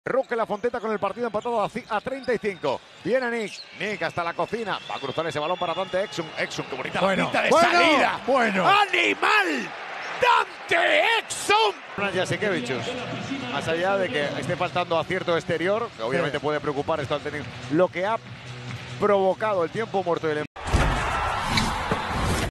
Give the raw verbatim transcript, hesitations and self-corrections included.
Roque la Fonteta con el partido empatado a treinta y cinco. Viene Nick. Nick hasta la cocina. Va a cruzar ese balón para Dante Exum. Exum, qué bonita bueno, la pinta de bueno, salida. Bueno. ¡Animal! ¡Dante Exum! Ya sé que, bichos. Más allá de que esté faltando acierto exterior, que obviamente sí puede preocupar esto al tener lo que ha provocado el tiempo muerto y el